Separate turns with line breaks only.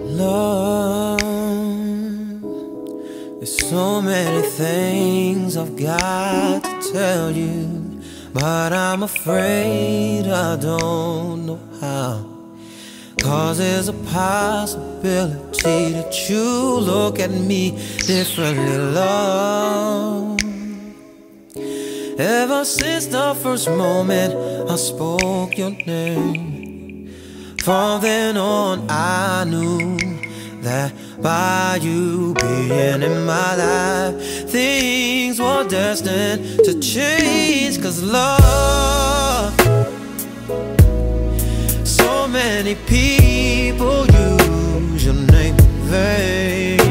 Love, there's so many things I've got to tell you, but I'm afraid I don't know how. 'Cause there's a possibility that you look at me differently, love. Ever since the first moment I spoke your name, from then on I knew that by you being in my life, things were destined to change. 'Cause love, so many people use your name in vain.